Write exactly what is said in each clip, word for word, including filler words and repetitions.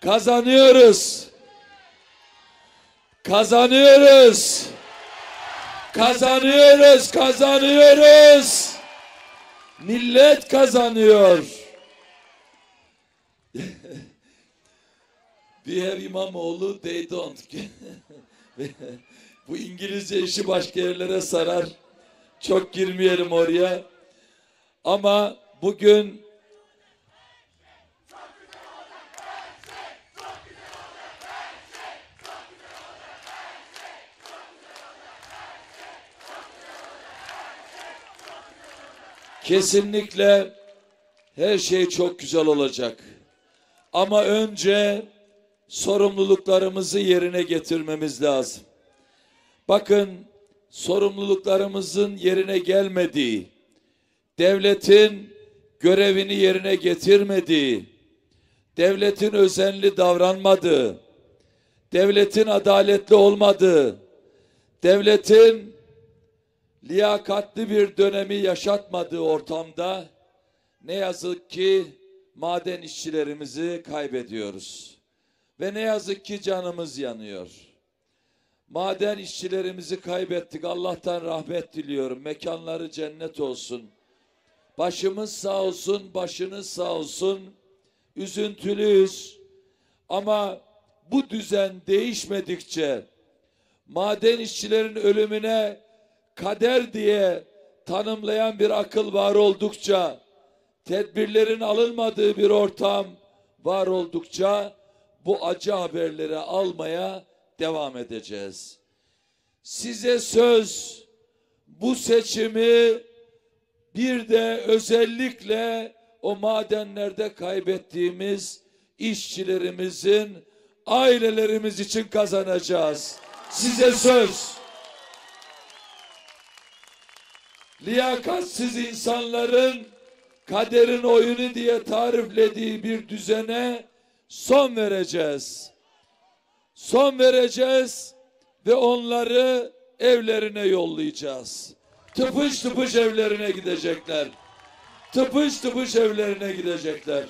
Kazanıyoruz. Kazanıyoruz. Kazanıyoruz, kazanıyoruz. Millet kazanıyor. We have İmamoğlu, they don't. Bu İngilizce işi başka yerlere sarar. Çok girmeyelim oraya. Ama bugün kesinlikle her şey çok güzel olacak. Ama önce sorumluluklarımızı yerine getirmemiz lazım. Bakın, sorumluluklarımızın yerine gelmediği, devletin görevini yerine getirmediği, devletin özenli davranmadığı, devletin adaletli olmadığı, devletin liyakatli bir dönemi yaşatmadığı ortamda ne yazık ki maden işçilerimizi kaybediyoruz. Ve ne yazık ki canımız yanıyor. Maden işçilerimizi kaybettik. Allah'tan rahmet diliyorum. Mekanları cennet olsun. Başımız sağ olsun, başınız sağ olsun. Üzüntülüyüz. Ama bu düzen değişmedikçe, maden işçilerin ölümüne kader diye tanımlayan bir akıl var oldukça, tedbirlerin alınmadığı bir ortam var oldukça bu acı haberleri almaya devam edeceğiz. Size söz, bu seçimi bir de özellikle o madenlerde kaybettiğimiz işçilerimizin, ailelerimiz için kazanacağız. Size söz. Liyakatsiz insanların kaderin oyunu diye tariflediği bir düzene son vereceğiz. Son vereceğiz ve onları evlerine yollayacağız. Tıpış tıpış evlerine gidecekler. Tıpış tıpış evlerine gidecekler.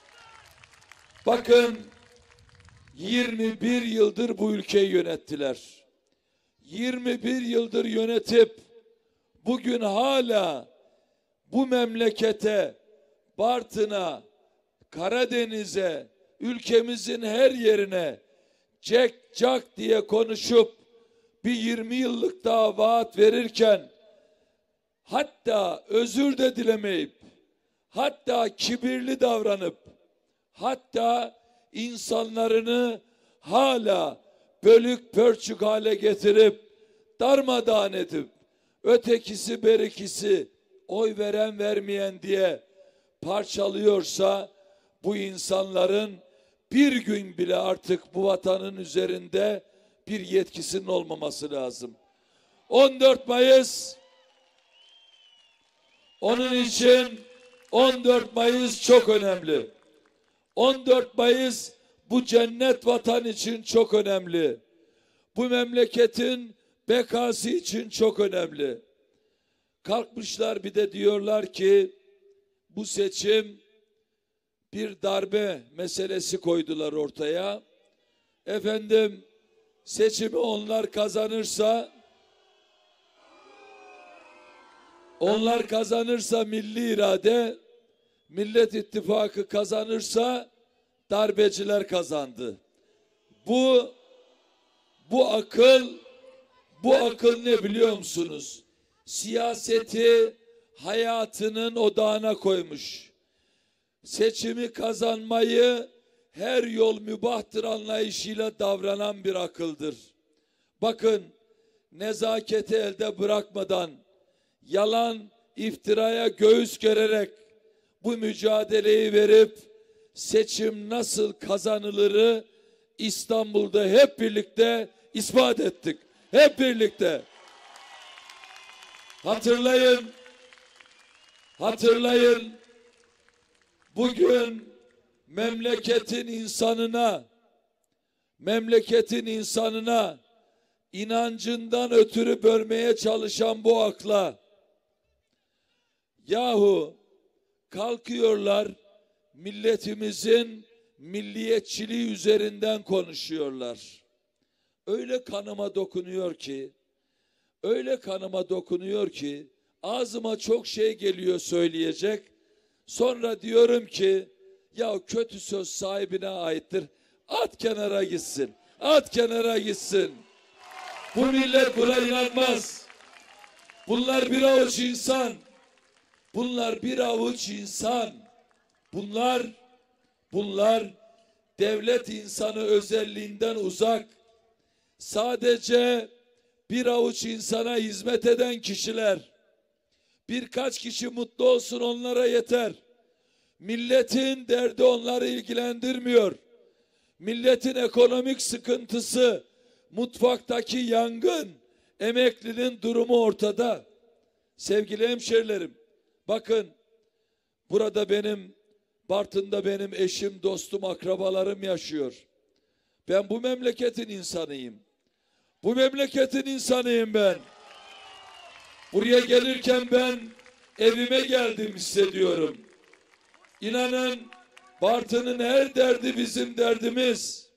Bakın, yirmi bir yıldır bu ülkeyi yönettiler. yirmi bir yıldır yönetip bugün hala bu memlekete, Bartın'a, Karadeniz'e, ülkemizin her yerine cek cak diye konuşup bir yirmi yıllık daha vaat verirken, hatta özür de dilemeyip, hatta kibirli davranıp, hatta insanlarını hala bölük pörçük hale getirip, darmadağın edip, ötekisi berikisi, oy veren vermeyen diye parçalıyorsa, bu insanların bir gün bile artık bu vatanın üzerinde bir yetkisinin olmaması lazım. on dört Mayıs, onun için on dört Mayıs çok önemli. on dört Mayıs bu cennet vatan için çok önemli. Bu memleketin bekası için çok önemli. Kalkmışlar bir de diyorlar ki bu seçim bir darbe meselesi koydular ortaya. Efendim, seçimi onlar kazanırsa onlar kazanırsa milli irade, Millet İttifakı kazanırsa darbeciler kazandı. Bu bu akıl bu akıl ne biliyor musunuz? Siyaseti hayatının odağına koymuş. Seçimi kazanmayı her yol mübahtır anlayışıyla davranan bir akıldır. Bakın, nezaketi elde bırakmadan, yalan, iftiraya göğüs gererek bu mücadeleyi verip seçim nasıl kazanılırı İstanbul'da hep birlikte ispat ettik. Hep birlikte. Hatırlayın, hatırlayın, bugün memleketin insanına, memleketin insanına inancından ötürü bölmeye çalışan bu akla, yahu kalkıyorlar milletimizin milliyetçiliği üzerinden konuşuyorlar. Öyle kanıma dokunuyor ki, öyle kanıma dokunuyor ki, ağzıma çok şey geliyor söyleyecek. Sonra diyorum ki, ya kötü söz sahibine aittir. At kenara gitsin, at kenara gitsin. Bu millet buna inanmaz. Bunlar bir avuç insan. Bunlar bir avuç insan. Bunlar, bunlar devlet insanı özelliğinden uzak. Sadece bir avuç insana hizmet eden kişiler. Birkaç kişi mutlu olsun, onlara yeter. Milletin derdi onları ilgilendirmiyor. Milletin ekonomik sıkıntısı, mutfaktaki yangın, emeklinin durumu ortada. Sevgili hemşerilerim, bakın burada benim, Bartın'da benim eşim, dostum, akrabalarım yaşıyor. Ben bu memleketin insanıyım. Bu memleketin insanıyım ben. Buraya gelirken ben evime geldim hissediyorum. İnanın Bartın'ın her derdi bizim derdimiz.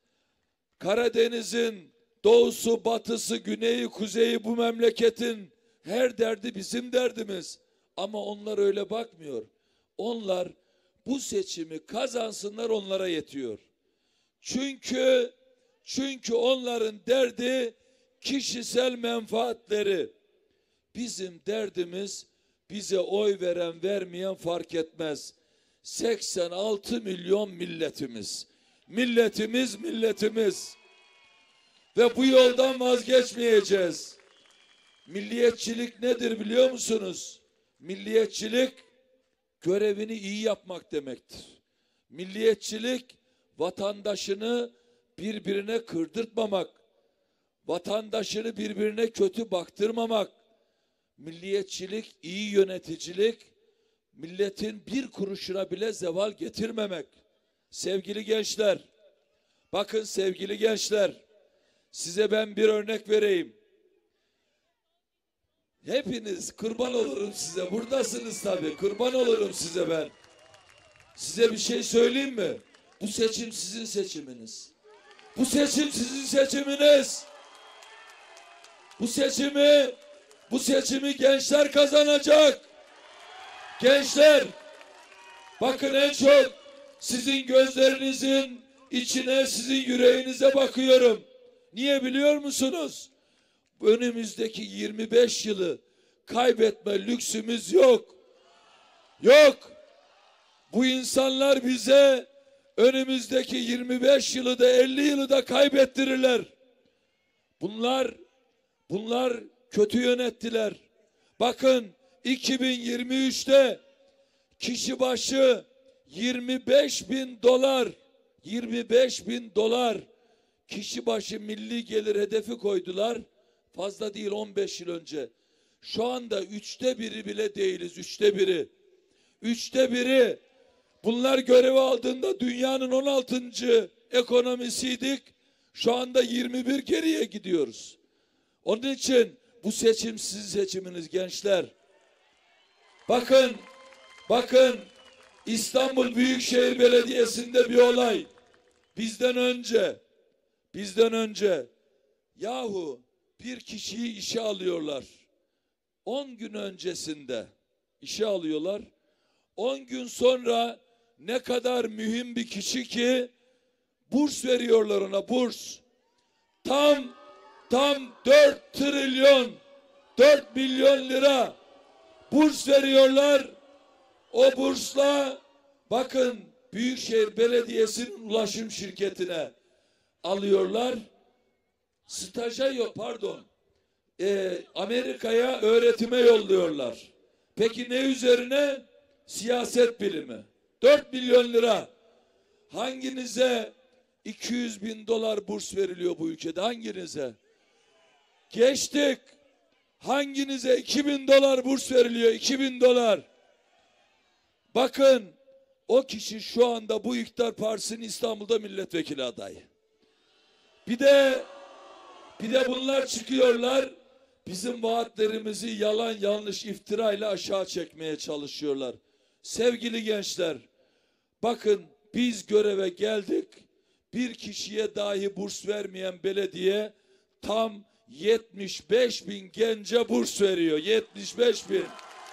Karadeniz'in doğusu, batısı, güneyi, kuzeyi bu memleketin her derdi bizim derdimiz. Ama onlar öyle bakmıyor. Onlar bu seçimi kazansınlar, onlara yetiyor. Çünkü çünkü onların derdi kişisel menfaatleri. Bizim derdimiz bize oy veren vermeyen fark etmez. seksen altı milyon milletimiz. Milletimiz milletimiz. Ve bu yoldan vazgeçmeyeceğiz. Milliyetçilik nedir biliyor musunuz? Milliyetçilik görevini iyi yapmak demektir. Milliyetçilik vatandaşını birbirine kırdırtmamak, vatandaşını birbirine kötü baktırmamak. Milliyetçilik, iyi yöneticilik, milletin bir kuruşuna bile zeval getirmemek. Sevgili gençler, bakın sevgili gençler, size ben bir örnek vereyim. Hepiniz kurban olurum size, buradasınız tabii, kurban olurum size ben. Size bir şey söyleyeyim mi? Bu seçim sizin seçiminiz. Bu seçim sizin seçiminiz. Bu seçimi, bu seçimi gençler kazanacak. Gençler, bakın en çok sizin gözlerinizin içine, sizin yüreğinize bakıyorum. Niye biliyor musunuz? Önümüzdeki yirmi beş yılı kaybetme lüksümüz yok. Yok. Bu insanlar bize önümüzdeki yirmi beş yılı da elli yılı da kaybettirirler. Bunlar, bunlar kötü yönettiler. Bakın iki bin yirmi üçte kişi başı yirmi beş bin dolar, yirmi beş bin dolar kişi başı milli gelir hedefi koydular. Fazla değil, on beş yıl önce. Şu anda üçte biri bile değiliz, üçte biri. Üçte biri. Bunlar görevi aldığında dünyanın on altıncı ekonomisiydik. Şu anda yirmi bir geriye gidiyoruz. Onun için bu seçim sizin seçiminiz gençler. Bakın, bakın İstanbul Büyükşehir Belediyesi'nde bir olay. Bizden önce, bizden önce yahu bir kişiyi işe alıyorlar. On gün öncesinde işe alıyorlar. On gün sonra ne kadar mühim bir kişi ki burs veriyorlar ona, burs. Tam tam dört trilyon dört milyon lira burs veriyorlar. O bursla bakın Büyükşehir Belediyesi'nin ulaşım şirketine alıyorlar. Staja yok, pardon. Ee, Amerika'ya öğretime yolluyorlar. Peki ne üzerine? Siyaset bilimi. dört milyon lira. Hanginize iki yüz bin dolar burs veriliyor bu ülkede? Hanginize? Geçtik. Hanginize iki bin dolar burs veriliyor? iki bin dolar. Bakın o kişi şu anda bu iktidar partisinin İstanbul'da milletvekili adayı. Bir de bir de bunlar çıkıyorlar. Bizim vaatlerimizi yalan yanlış iftirayla aşağı çekmeye çalışıyorlar. Sevgili gençler, bakın Biz göreve geldik. Bir kişiye dahi burs vermeyen belediye tam yetmiş beş bin gence burs veriyor. yetmiş beş bin.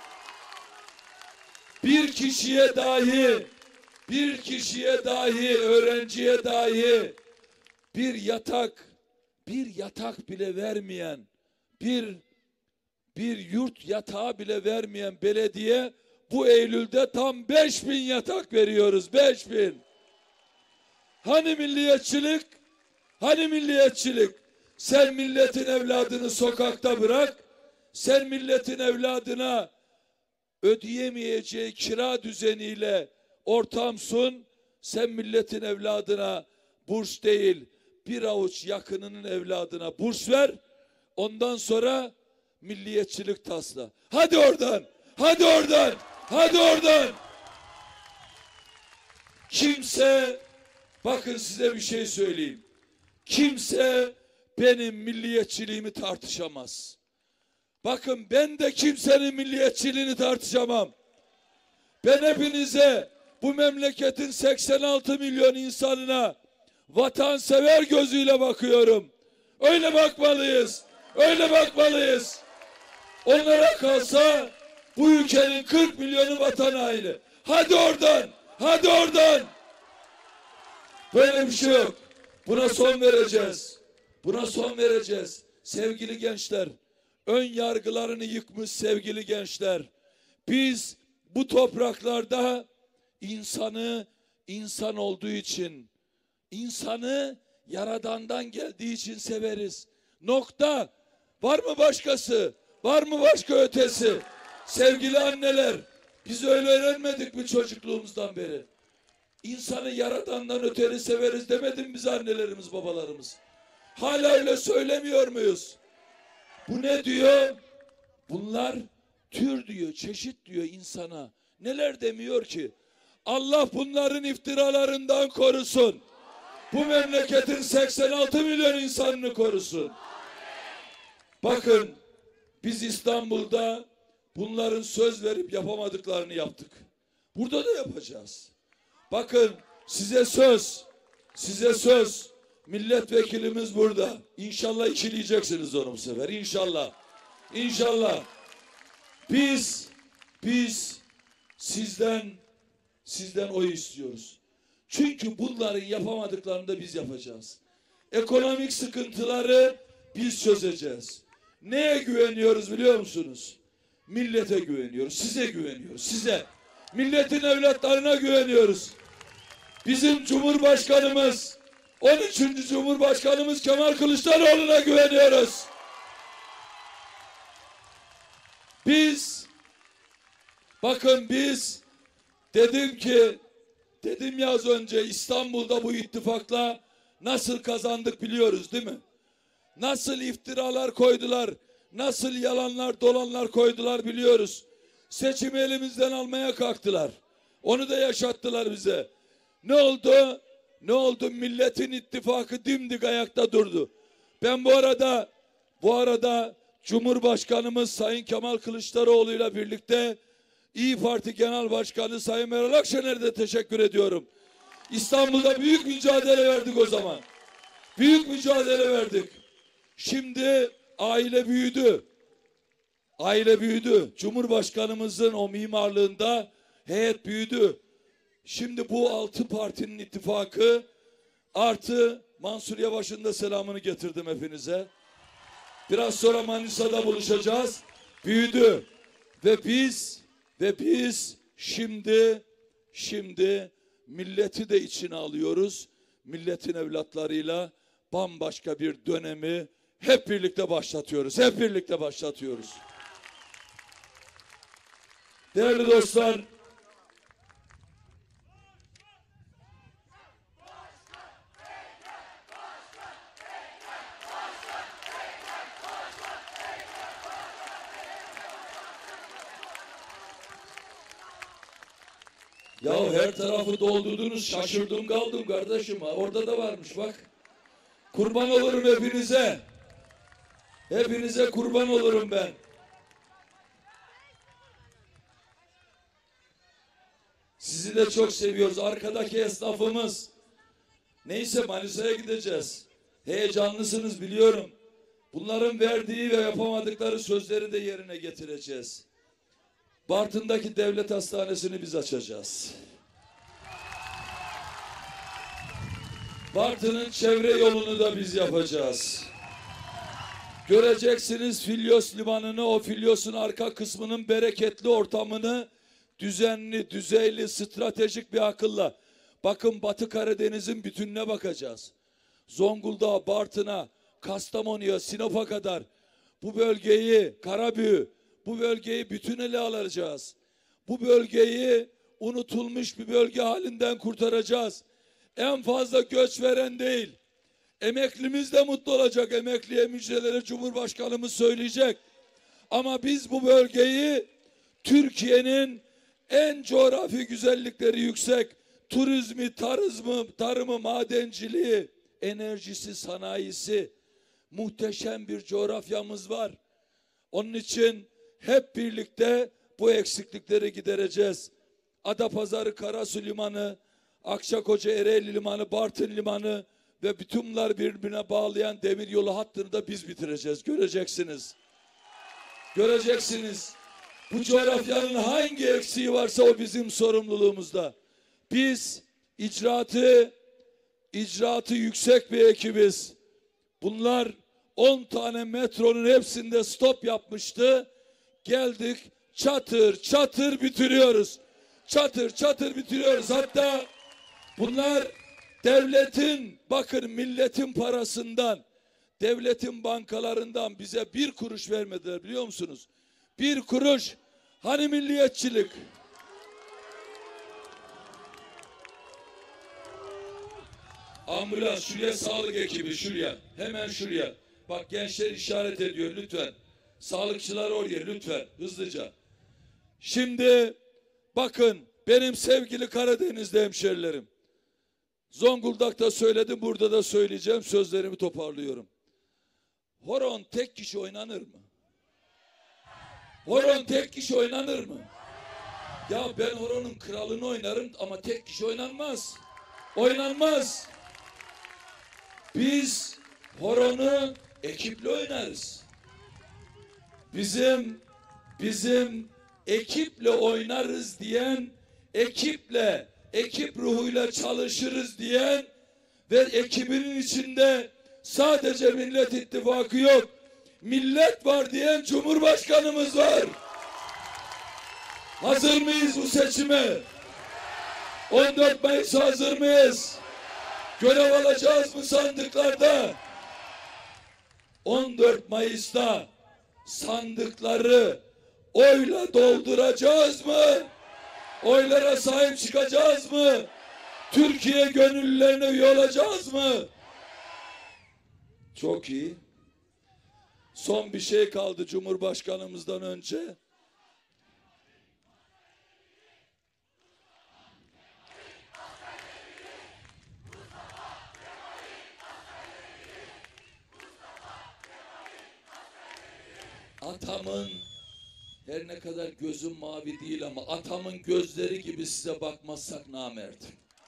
Bir kişiye dahi, bir kişiye dahi, öğrenciye dahi bir yatak, bir yatak bile vermeyen, bir bir yurt yatağı bile vermeyen belediye bu Eylül'de tam beş bin yatak veriyoruz. beş bin. Hani milliyetçilik? Hani milliyetçilik? Sen milletin evladını sokakta bırak. Sen milletin evladına ödeyemeyeceği kira düzeniyle ortam sun. Sen milletin evladına burs değil, bir avuç yakınının evladına burs ver. Ondan sonra milliyetçilik tasla. Hadi oradan, hadi oradan, hadi oradan. Kimse, bakın size bir şey söyleyeyim. Kimse benim milliyetçiliğimi tartışamaz. Bakın ben de kimsenin milliyetçiliğini tartışamam. Ben hepinize, bu memleketin seksen altı milyon insanına vatansever gözüyle bakıyorum. Öyle bakmalıyız. Öyle bakmalıyız. Onlara kalsa bu ülkenin kırk milyonu vatan haini. Hadi oradan. Hadi oradan. Böyle bir şey yok. Buna son vereceğiz. Buna son vereceğiz. Sevgili gençler, ön yargılarını yıkmış sevgili gençler. Biz bu topraklarda insanı insan olduğu için, insanı Yaradan'dan geldiği için severiz. Nokta. Var mı başkası? Var mı başka ötesi? Sevgili anneler, biz öyle öğrenmedik mi çocukluğumuzdan beri? İnsanı Yaradan'dan öteri severiz demedi mi bize annelerimiz, babalarımız? Hala öyle söylemiyor muyuz? Bu ne diyor? Bunlar tür diyor, çeşit diyor insana. Neler demiyor ki? Allah bunların iftiralarından korusun. Bu memleketin seksen altı milyon insanını korusun. Bakın, biz İstanbul'da bunların söz verip yapamadıklarını yaptık. Burada da yapacağız. Bakın, size söz, size söz. Milletvekilimiz burada. İnşallah ikileyeceksiniz onu bu sefer. İnşallah. İnşallah. Biz, biz sizden, sizden oy istiyoruz. Çünkü bunların yapamadıklarını da biz yapacağız. Ekonomik sıkıntıları biz çözeceğiz. Neye güveniyoruz biliyor musunuz? Millete güveniyoruz, size güveniyoruz, size. Milletin evlatlarına güveniyoruz. Bizim Cumhurbaşkanımız, on üçüncü Cumhurbaşkanımız Kemal Kılıçdaroğlu'na güveniyoruz. Biz, bakın biz, dedim ki, dedim ya az önce İstanbul'da bu ittifakla nasıl kazandık biliyoruz değil mi? Nasıl iftiralar koydular, nasıl yalanlar dolanlar koydular biliyoruz. Seçimi elimizden almaya kalktılar. Onu da yaşattılar bize. Ne oldu? Ne oldu? Milletin ittifakı dimdik ayakta durdu. Ben bu arada, bu arada Cumhurbaşkanımız Sayın Kemal Kılıçdaroğlu ile birlikte İYİ Parti Genel Başkanı Sayın Meral Akşener'e de teşekkür ediyorum. İstanbul'da büyük mücadele verdik o zaman. Büyük mücadele verdik. Şimdi aile büyüdü. Aile büyüdü. Cumhurbaşkanımızın o mimarlığında heyet büyüdü. Şimdi bu altı partinin ittifakı artı Mansur Yavaş'ın da selamını getirdim hepinize. Biraz sonra Manisa'da buluşacağız. Büyüdü. Ve biz ve biz şimdi şimdi milleti de içine alıyoruz. Milletin evlatlarıyla bambaşka bir dönemi hep birlikte başlatıyoruz. Hep birlikte başlatıyoruz. Değerli dostlar, ya her tarafı doldurdunuz, şaşırdım kaldım kardeşim. Orada da varmış bak. Kurban olurum hepinize. Hepinize kurban olurum ben. Sizi de çok seviyoruz. Arkadaki esnafımız. Neyse Manisa'ya gideceğiz. Heyecanlısınız biliyorum. Bunların verdiği ve yapamadıkları sözleri de yerine getireceğiz. Bartın'daki devlet hastanesini biz açacağız. Bartın'ın çevre yolunu da biz yapacağız. Göreceksiniz Filyos limanını, o Filyos'un arka kısmının bereketli ortamını düzenli, düzeyli, stratejik bir akılla. Bakın Batı Karadeniz'in bütününe bakacağız. Zonguldak'a, Bartın'a, Kastamonu'ya, Sinop'a kadar bu bölgeyi, Karabüğü, bu bölgeyi bütün ele alacağız. Bu bölgeyi unutulmuş bir bölge halinden kurtaracağız. En fazla göç veren değil. Emeklimiz de mutlu olacak. Emekliye müjdeleri Cumhurbaşkanımız söyleyecek. Ama biz bu bölgeyi Türkiye'nin en coğrafi güzellikleri yüksek, turizmi, tarızmı, tarımı, madenciliği, enerjisi, sanayisi, muhteşem bir coğrafyamız var. Onun için hep birlikte bu eksiklikleri gidereceğiz. Adapazarı Karasu Limanı, Akçakoca Ereğli Limanı, Bartın Limanı ve bütün bunlar birbirine bağlayan demir yolu hattını da biz bitireceğiz. Göreceksiniz. Göreceksiniz. Bu coğrafyanın hangi eksiği varsa o bizim sorumluluğumuzda. Biz icraatı, icraatı yüksek bir ekibiz. Bunlar on tane metronun hepsinde stop yapmıştı. Geldik çatır çatır bitiriyoruz. Çatır çatır bitiriyoruz. Hatta bunlar devletin, bakın milletin parasından, devletin bankalarından bize bir kuruş vermediler biliyor musunuz? Bir kuruş. Hani milliyetçilik? Ambulans şuraya, sağlık ekibi şuraya, hemen şuraya. Bak gençler işaret ediyor lütfen. Sağlıkçılar oraya lütfen hızlıca. Şimdi bakın benim sevgili Karadenizli hemşerilerim. Zonguldak'ta söyledim, burada da söyleyeceğim, sözlerimi toparlıyorum. Horon tek kişi oynanır mı? Horon tek kişi oynanır mı? Ya ben horonun kralını oynarım ama tek kişi oynanmaz. Oynanmaz. Biz horonu ekiple oynarız. Bizim bizim ekiple oynarız diyen, ekiple, ekip ruhuyla çalışırız diyen ve ekibinin içinde sadece Millet İttifakı yok, millet var diyen Cumhurbaşkanımız var. Hazır mıyız bu seçime? on dört Mayıs hazır mıyız? Görev alacağız mı sandıklarda? on dört Mayıs'ta sandıkları oyla dolduracağız mı? Oylara sahip çıkacağız mı? Türkiye gönüllülerine üye olacağız mı? Çok iyi. Son bir şey kaldı Cumhurbaşkanımızdan önce. Atamın, her ne kadar gözüm mavi değil ama atamın gözleri gibi size bakmazsak namerdim.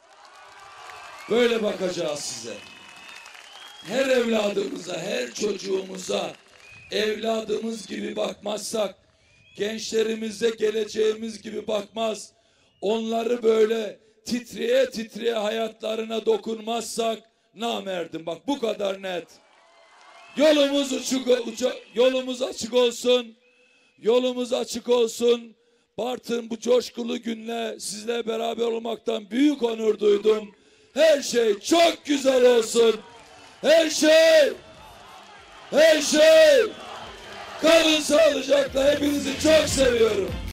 Böyle bakacağız size. Her evladımıza, her çocuğumuza evladımız gibi bakmazsak, gençlerimize geleceğimiz gibi bakmaz, onları böyle titreye titreye hayatlarına dokunmazsak namerdim. Bak bu kadar net. Yolumuz uçuk, uça, yolumuz açık olsun. Yolumuz açık olsun. Bartın bu coşkulu günle sizle beraber olmaktan büyük onur duydum. Her şey çok güzel olsun. Her şey, her şey. Kalın sağlıcakla, hepinizi çok seviyorum.